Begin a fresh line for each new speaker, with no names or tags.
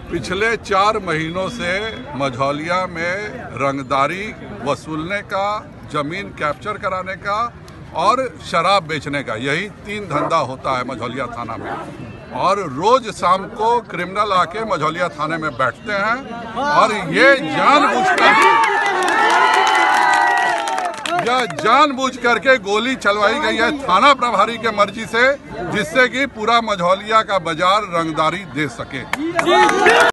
पिछले 4 महीनों से मझौलिया में रंगदारी वसूलने का, जमीन कैप्चर कराने का और शराब बेचने का, यही 3 धंधा होता है मझौलिया थाना में। और रोज शाम को क्रिमिनल आके मझौलिया थाने में बैठते हैं और ये जानबूझ करके गोली चलवाई गई है थाना प्रभारी के मर्जी से, जिससे कि पूरा मझौलिया का बाजार रंगदारी दे सके।